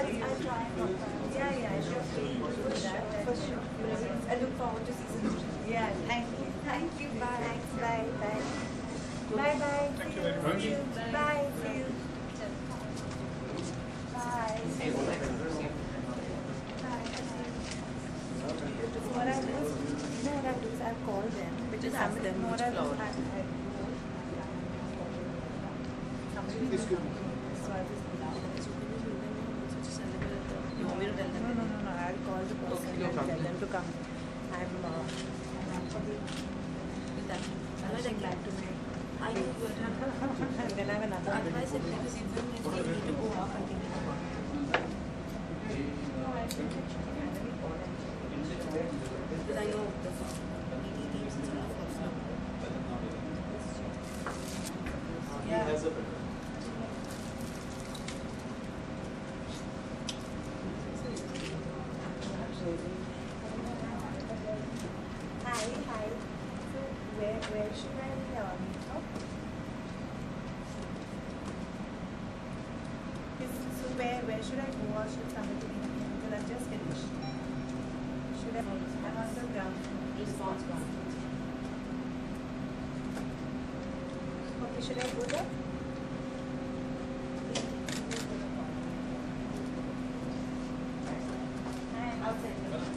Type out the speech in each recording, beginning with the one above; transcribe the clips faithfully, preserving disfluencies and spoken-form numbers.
I'll, I'll try. Yeah, yeah, sure. For sure, for sure. I look forward to season three. Yeah, thank you. Thank you. Bye. Thanks. Bye. Bye. Bye. Bye. Thank See you very much. See you. Bye. See you. Bye. Bye. So what I do is, you know what I do is I call them because some of them what I do is I, I somebody so I just You want me to tell them? no no no no I'll call the person Okay. and tell them to come. I'm uh, I'm actually With that. rushing back to my I know what and then I have another advice is because even if they need to go off and take it. No, I think it's finally call them. Because I know the B T teams and stuff also. Yeah. Hi, hi. So where where should I uh, meet up? Is- So where where should I go or should somebody meet me? Because I've just finished. Should I? I'm on the ground. Response one. Okay, should I go there? Outside.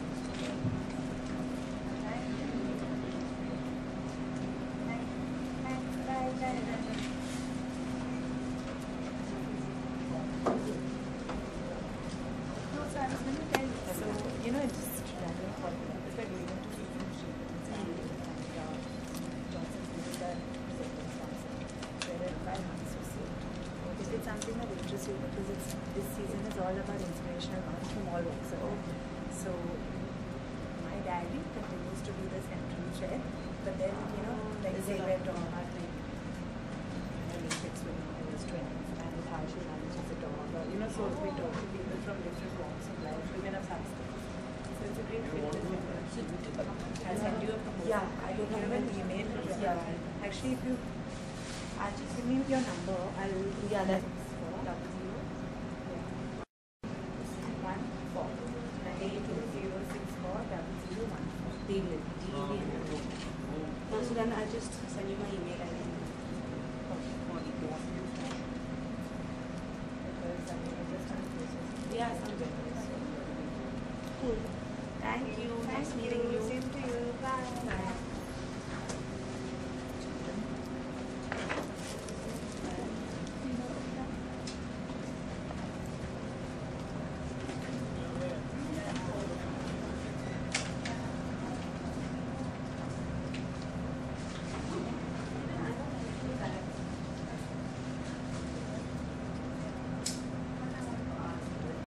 So, you know, it's just random for if we're going to see some shit, it's and uh, Johnson feels that circumstances where if I want to see if it's something that interests you, because it's this season is all about inspirational moms from all walks of life. So my daddy continues to be the central thread, but then you know, like say we're talking about like relationships when I was twenty and how she manages a dog, or you know, so we talk to people from different walks of life, women of substance. So it's a great fit. I'll send you a Yeah, I don't have an email. Yeah. Actually, if you I'll just give me your number. I'll Yeah, that's double zero. One four. Eight zero six four double zero one four. David. D E V N. No, so then I'll just send you my email I D. Because I mean, I just can't process. Yeah, sounds good. Cool. Thank you. Nice Nice meeting you. Same to you. Bye. Bye.